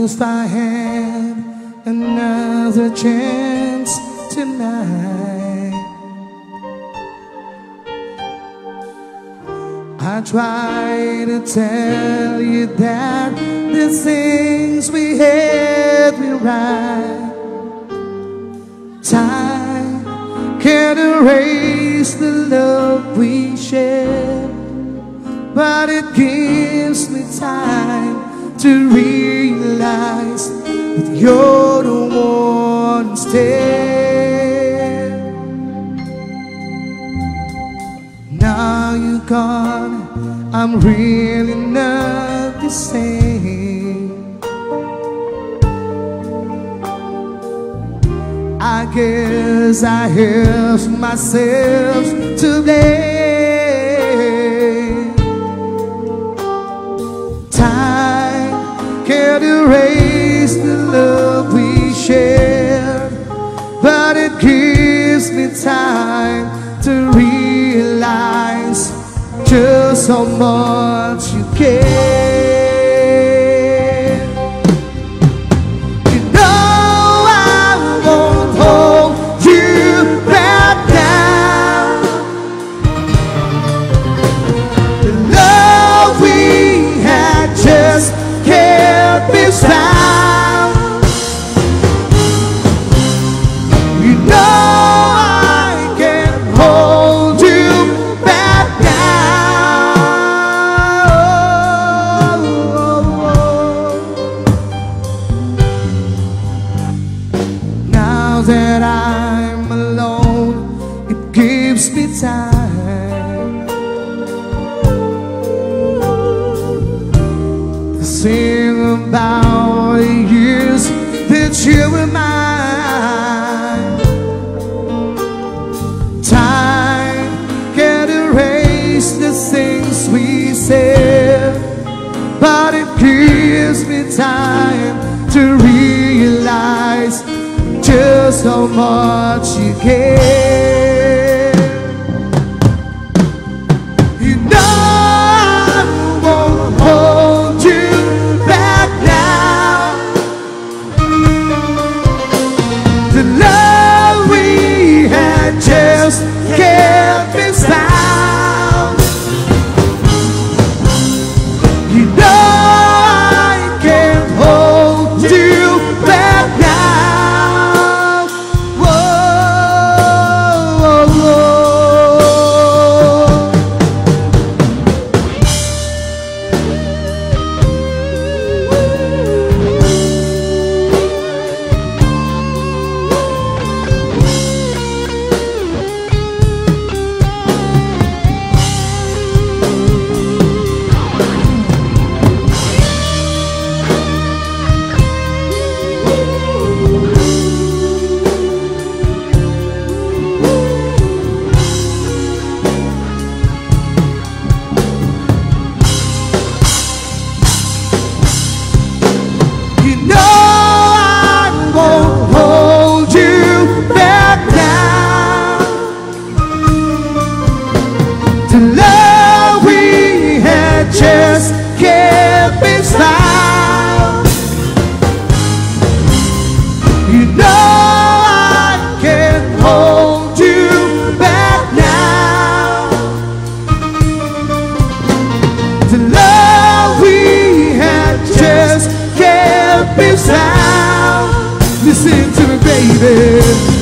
least I had another chance tonight. I try to tell you that the things we had were right. Time can't erase the love we shared, but it gives me time to realize that you're the one instead. Now you're gone, I'm really not the same. I guess I have myself to blame. Time can't erase the love we shared, but it gives me time to realize just how much you care. You know I won't hold you back now. The love we had just can't be found. You know I can't hold you back now. Now that I'm alone, it gives me time to sing about the years that you were mine. Time can't erase the things we said, but it gives me time to realize just how much you care. You know I won't hold you back now. The love we had just can't be found. You know I can't hold you back now. Whoa, whoa, whoa. You know I won't hold you back now. The love we had just can't be found. You know I can't hold you back now. The love we had just can't be found. Listen to me, baby.